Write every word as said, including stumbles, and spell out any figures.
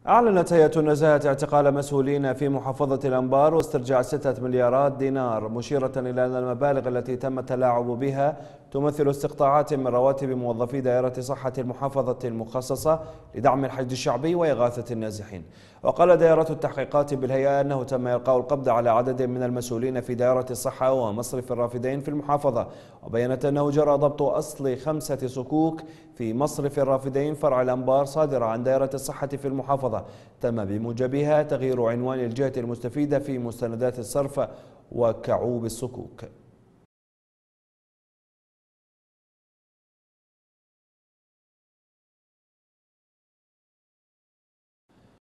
أعلنت هيئة النزاهة اعتقال مسؤولين في محافظة الأنبار واسترجاع ستة مليارات دينار، مشيرة إلى أن المبالغ التي تم التلاعب بها تمثل استقطاعات من رواتب موظفي دائرة صحة المحافظة المخصصة لدعم الحشد الشعبي وإغاثة النازحين. وقال دائرة التحقيقات بالهيئة أنه تم إلقاء القبض على عدد من المسؤولين في دائرة الصحة ومصرف الرافدين في المحافظة، وبينت أنه جرى ضبط أصل خمسة صكوك في مصرف الرافدين فرع الأنبار صادرة عن دائرة الصحة في المحافظة، تم بموجبها تغيير عنوان الجهة المستفيدة في مستندات الصرف وكعوب الصكوك.